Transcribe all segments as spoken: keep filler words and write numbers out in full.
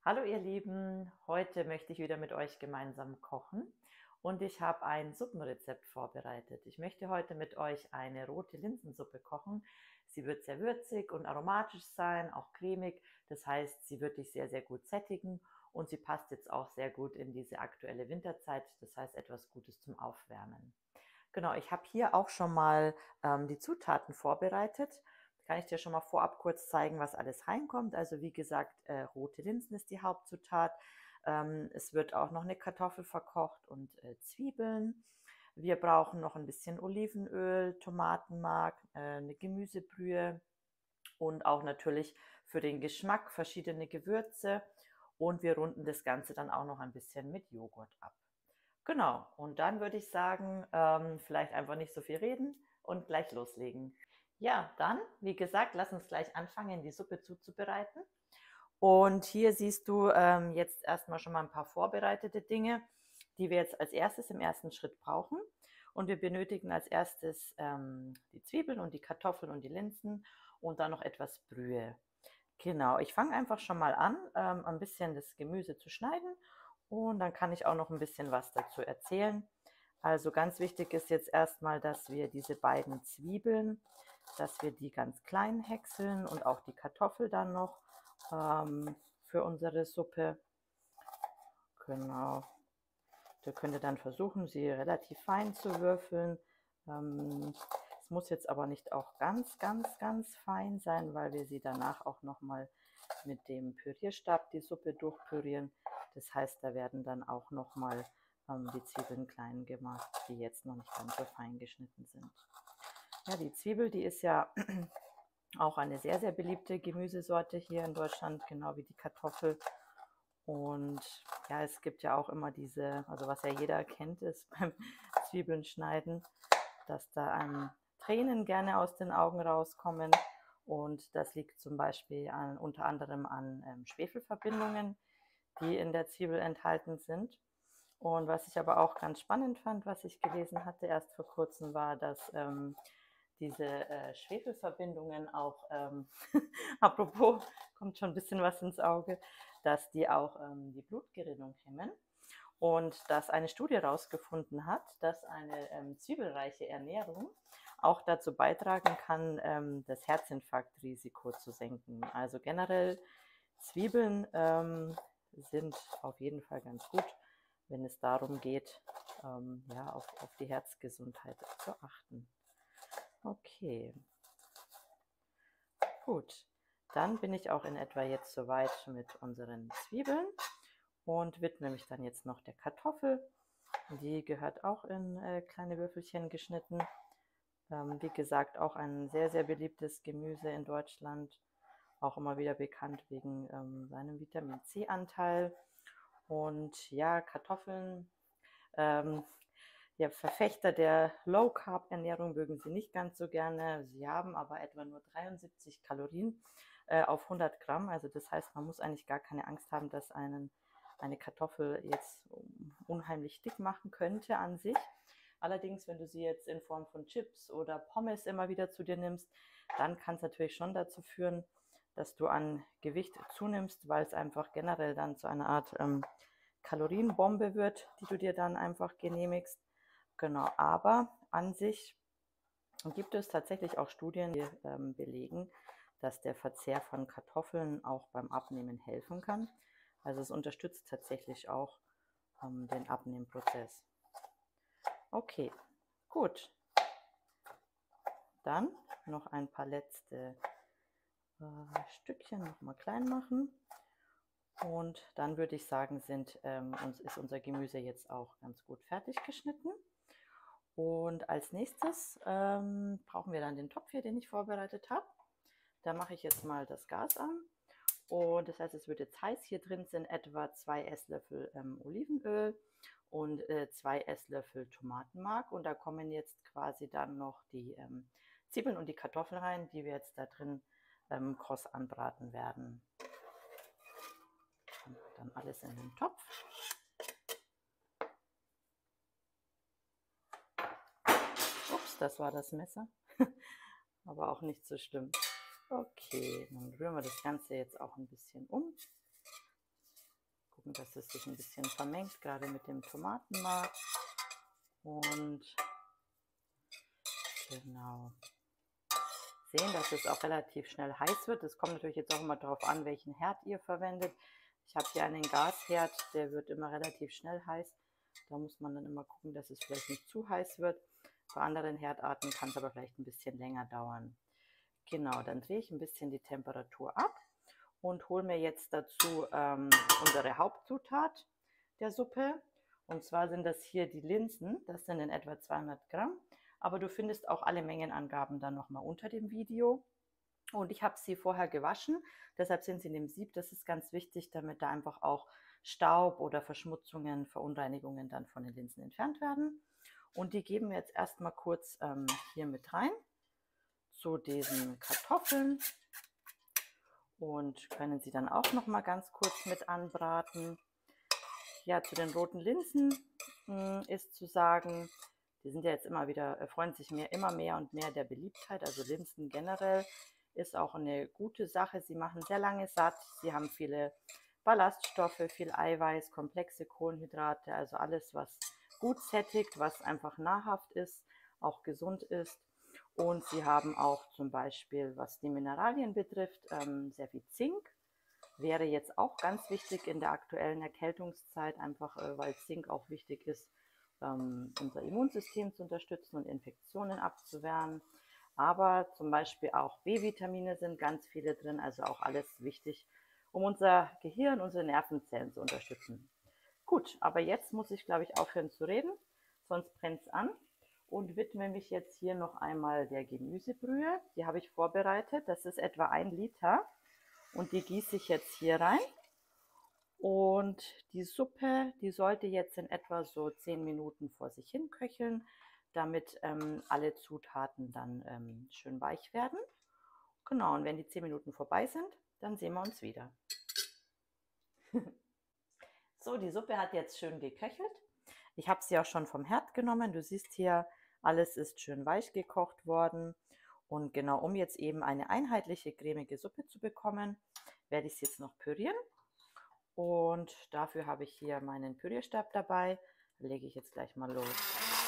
Hallo ihr Lieben, heute möchte ich wieder mit euch gemeinsam kochen und ich habe ein Suppenrezept vorbereitet. Ich möchte heute mit euch eine rote Linsensuppe kochen. Sie wird sehr würzig und aromatisch sein, auch cremig. Das heißt, sie wird dich sehr, sehr gut sättigen und sie passt jetzt auch sehr gut in diese aktuelle Winterzeit. Das heißt, etwas Gutes zum Aufwärmen. Genau, ich habe hier auch schon mal ähm, die Zutaten vorbereitet. Kann ich dir schon mal vorab kurz zeigen, was alles reinkommt. Also wie gesagt, äh, rote Linsen ist die Hauptzutat. Ähm, es wird auch noch eine Kartoffel verkocht und äh, Zwiebeln. Wir brauchen noch ein bisschen Olivenöl, Tomatenmark, äh, eine Gemüsebrühe und auch natürlich für den Geschmack verschiedene Gewürze. Und wir runden das Ganze dann auch noch ein bisschen mit Joghurt ab. Genau, und dann würde ich sagen, ähm, vielleicht einfach nicht so viel reden und gleich loslegen. Ja, dann, wie gesagt, lass uns gleich anfangen, die Suppe zuzubereiten. Und hier siehst du ähm, jetzt erstmal schon mal ein paar vorbereitete Dinge, die wir jetzt als erstes im ersten Schritt brauchen. Und wir benötigen als erstes ähm, die Zwiebeln und die Kartoffeln und die Linsen und dann noch etwas Brühe. Genau, ich fange einfach schon mal an, ähm, ein bisschen das Gemüse zu schneiden und dann kann ich auch noch ein bisschen was dazu erzählen. Also ganz wichtig ist jetzt erstmal, dass wir diese beiden Zwiebeln, dass wir die ganz klein häckseln und auch die Kartoffel dann noch ähm, für unsere Suppe. Genau. Da könnt ihr dann versuchen, sie relativ fein zu würfeln. Ähm, es muss jetzt aber nicht auch ganz, ganz, ganz fein sein, weil wir sie danach auch nochmal mit dem Pürierstab die Suppe durchpürieren. Das heißt, da werden dann auch nochmal ähm, die Zwiebeln klein gemacht, die jetzt noch nicht ganz so fein geschnitten sind. Ja, die Zwiebel, die ist ja auch eine sehr, sehr beliebte Gemüsesorte hier in Deutschland, genau wie die Kartoffel. Und ja, es gibt ja auch immer diese, also was ja jeder kennt, ist beim Zwiebeln schneiden, dass da einem Tränen gerne aus den Augen rauskommen. Und das liegt zum Beispiel an, unter anderem an ähm, Schwefelverbindungen, die in der Zwiebel enthalten sind. Und was ich aber auch ganz spannend fand, was ich gelesen hatte erst vor kurzem, war, dass ähm, diese äh, Schwefelverbindungen auch, ähm, apropos, kommt schon ein bisschen was ins Auge, dass die auch ähm, die Blutgerinnung hemmen und dass eine Studie herausgefunden hat, dass eine ähm, zwiebelreiche Ernährung auch dazu beitragen kann, ähm, das Herzinfarktrisiko zu senken. Also generell Zwiebeln ähm, sind auf jeden Fall ganz gut, wenn es darum geht, ähm, ja, auf, auf die Herzgesundheit zu achten. Okay, gut. Dann bin ich auch in etwa jetzt soweit mit unseren Zwiebeln und widme mich dann jetzt noch der Kartoffel. Die gehört auch in äh, kleine Würfelchen geschnitten. Ähm, wie gesagt, auch ein sehr, sehr beliebtes Gemüse in Deutschland. Auch immer wieder bekannt wegen ähm, seinem Vitamin C-Anteil. Und ja, Kartoffeln, ähm, ja, Verfechter der Low-Carb-Ernährung mögen sie nicht ganz so gerne. Sie haben aber etwa nur dreiundsiebzig Kalorien äh, auf hundert Gramm. Also das heißt, man muss eigentlich gar keine Angst haben, dass einen eine Kartoffel jetzt unheimlich dick machen könnte an sich. Allerdings, wenn du sie jetzt in Form von Chips oder Pommes immer wieder zu dir nimmst, dann kann es natürlich schon dazu führen, dass du an Gewicht zunimmst, weil es einfach generell dann zu einer Art ähm, Kalorienbombe wird, die du dir dann einfach genehmigst. Genau, aber an sich gibt es tatsächlich auch Studien, die ähm, belegen, dass der Verzehr von Kartoffeln auch beim Abnehmen helfen kann. Also es unterstützt tatsächlich auch ähm, den Abnehmprozess. Okay, gut. Dann noch ein paar letzte äh, Stückchen noch mal klein machen. Und dann würde ich sagen, sind, ähm, uns ist unser Gemüse jetzt auch ganz gut fertig geschnitten. Und als nächstes ähm, brauchen wir dann den Topf hier, den ich vorbereitet habe. Da mache ich jetzt mal das Gas an. Und das heißt, es wird jetzt heiß. Hier drin sind etwa zwei Esslöffel ähm, Olivenöl und äh, zwei Esslöffel Tomatenmark. Und da kommen jetzt quasi dann noch die ähm, Zwiebeln und die Kartoffeln rein, die wir jetzt da drin ähm, kross anbraten werden. Und dann alles in den Topf. Ups, das war das Messer. Aber auch nicht so schlimm. Okay, dann rühren wir das Ganze jetzt auch ein bisschen um. dass es sich ein bisschen vermengt, gerade mit dem Tomatenmark. Und genau. Sehen, dass es auch relativ schnell heiß wird. Es kommt natürlich jetzt auch immer darauf an, welchen Herd ihr verwendet. Ich habe hier einen Gasherd, der wird immer relativ schnell heiß. Da muss man dann immer gucken, dass es vielleicht nicht zu heiß wird. Bei anderen Herdarten kann es aber vielleicht ein bisschen länger dauern. Genau, dann drehe ich ein bisschen die Temperatur ab und hole mir jetzt dazu ähm, unsere Hauptzutat der Suppe. Und zwar sind das hier die Linsen. Das sind in etwa zweihundert Gramm. Aber du findest auch alle Mengenangaben dann nochmal unter dem Video. Und ich habe sie vorher gewaschen, deshalb sind sie in dem Sieb. Das ist ganz wichtig, damit da einfach auch Staub oder Verschmutzungen, Verunreinigungen dann von den Linsen entfernt werden. Und die geben wir jetzt erstmal kurz ähm, hier mit rein zu diesen Kartoffeln und können sie dann auch noch mal ganz kurz mit anbraten. Ja, zu den roten Linsen mh, ist zu sagen, die sind ja jetzt immer wieder, erfreuen sich mehr, immer mehr und mehr der Beliebtheit. Also Linsen generell ist auch eine gute Sache. Sie machen sehr lange satt, sie haben viele Ballaststoffe, viel Eiweiß, komplexe Kohlenhydrate, also alles, was gut sättigt, was einfach nahrhaft ist, auch gesund ist. Und sie haben auch zum Beispiel, was die Mineralien betrifft, ähm, sehr viel Zink. Wäre jetzt auch ganz wichtig in der aktuellen Erkältungszeit, einfach äh, weil Zink auch wichtig ist, ähm, unser Immunsystem zu unterstützen und Infektionen abzuwehren. Aber zum Beispiel auch B-Vitamine sind ganz viele drin, also auch alles wichtig, um unser Gehirn, unsere Nervenzellen zu unterstützen. Gut, aber jetzt muss ich, glaube ich, aufhören zu reden, sonst brennt es an. Und widme mich jetzt hier noch einmal der Gemüsebrühe. Die habe ich vorbereitet. Das ist etwa ein Liter. Und die gieße ich jetzt hier rein. Und die Suppe, die sollte jetzt in etwa so zehn Minuten vor sich hin köcheln, damit ähm, alle Zutaten dann ähm, schön weich werden. Genau, und wenn die zehn Minuten vorbei sind, dann sehen wir uns wieder. So, die Suppe hat jetzt schön geköchelt. Ich habe sie auch schon vom Herd genommen. Du siehst hier, alles ist schön weich gekocht worden. Und genau, um jetzt eben eine einheitliche cremige Suppe zu bekommen, werde ich sie jetzt noch pürieren. Und dafür habe ich hier meinen Pürierstab dabei. Da lege ich jetzt gleich mal los.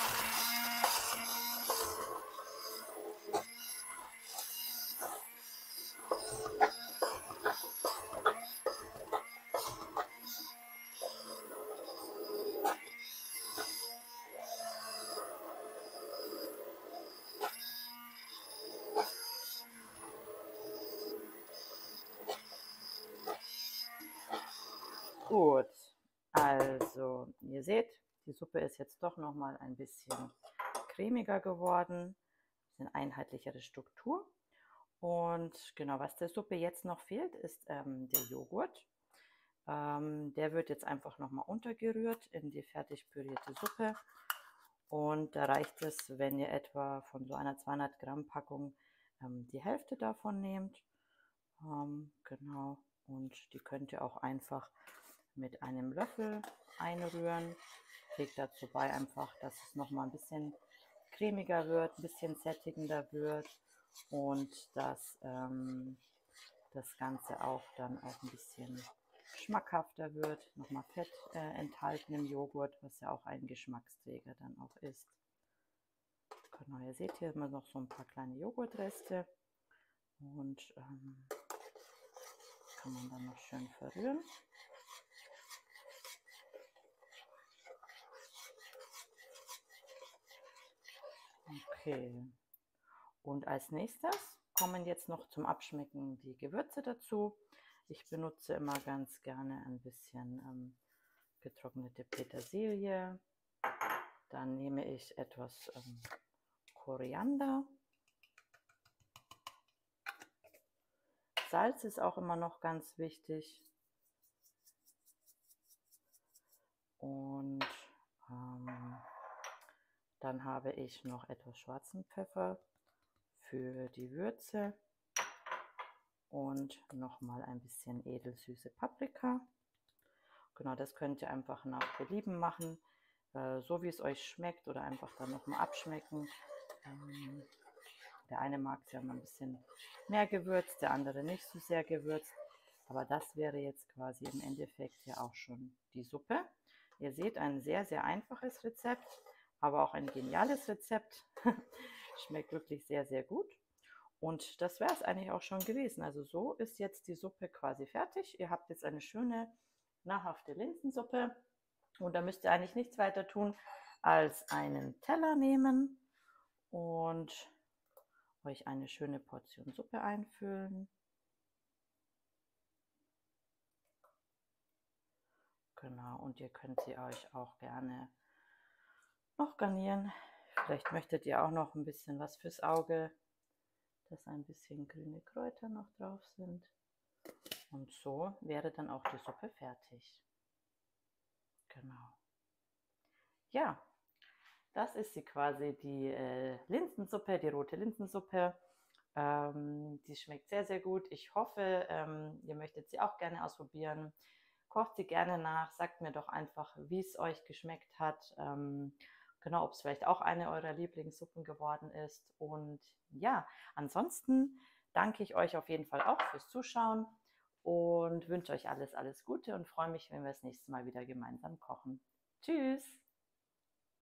Gut, also ihr seht, die Suppe ist jetzt doch noch mal ein bisschen cremiger geworden, ein bisschen einheitlichere Struktur. Und genau, was der Suppe jetzt noch fehlt, ist ähm, der Joghurt. Ähm, der wird jetzt einfach noch mal untergerührt in die fertig pürierte Suppe. Und da reicht es, wenn ihr etwa von so einer zweihundert Gramm Packung ähm, die Hälfte davon nehmt. Ähm, genau, und die könnt ihr auch einfach mit einem Löffel einrühren. Trägt dazu bei einfach, dass es noch mal ein bisschen cremiger wird, ein bisschen sättigender wird und dass ähm, das Ganze auch dann auch ein bisschen schmackhafter wird. Nochmal Fett äh, enthalten im Joghurt, was ja auch ein Geschmacksträger dann auch ist. Genau, ihr seht hier immer noch so ein paar kleine Joghurtreste und ähm, kann man dann noch schön verrühren. Okay, und als nächstes kommen jetzt noch zum Abschmecken die Gewürze dazu. Ich benutze immer ganz gerne ein bisschen ähm, getrocknete Petersilie. Dann nehme ich etwas ähm, Koriander. Salz ist auch immer noch ganz wichtig. Und ähm, dann habe ich noch etwas schwarzen Pfeffer für die Würze und nochmal ein bisschen edelsüße Paprika. Genau, das könnt ihr einfach nach Belieben machen, äh, so wie es euch schmeckt oder einfach dann nochmal abschmecken. Ähm, der eine mag es ja mal ein bisschen mehr gewürzt, der andere nicht so sehr gewürzt. Aber das wäre jetzt quasi im Endeffekt ja auch schon die Suppe. Ihr seht, ein sehr, sehr einfaches Rezept, aber auch ein geniales Rezept. Schmeckt wirklich sehr, sehr gut. Und das wäre es eigentlich auch schon gewesen. Also so ist jetzt die Suppe quasi fertig. Ihr habt jetzt eine schöne, nahrhafte Linsensuppe. Und da müsst ihr eigentlich nichts weiter tun, als einen Teller nehmen und euch eine schöne Portion Suppe einfüllen. Genau, und ihr könnt sie euch auch gerne noch garnieren. Vielleicht möchtet ihr auch noch ein bisschen was fürs Auge, dass ein bisschen grüne Kräuter noch drauf sind. Und so wäre dann auch die Suppe fertig. Genau. Ja, das ist sie quasi, die äh, Linsensuppe, die rote Linsensuppe. Ähm, die schmeckt sehr, sehr gut. Ich hoffe, ähm, ihr möchtet sie auch gerne ausprobieren. Kocht sie gerne nach, sagt mir doch einfach, wie es euch geschmeckt hat. Ähm, genau, ob es vielleicht auch eine eurer Lieblingssuppen geworden ist. Und ja, ansonsten danke ich euch auf jeden Fall auch fürs Zuschauen und wünsche euch alles, alles Gute und freue mich, wenn wir das nächste Mal wieder gemeinsam kochen. Tschüss!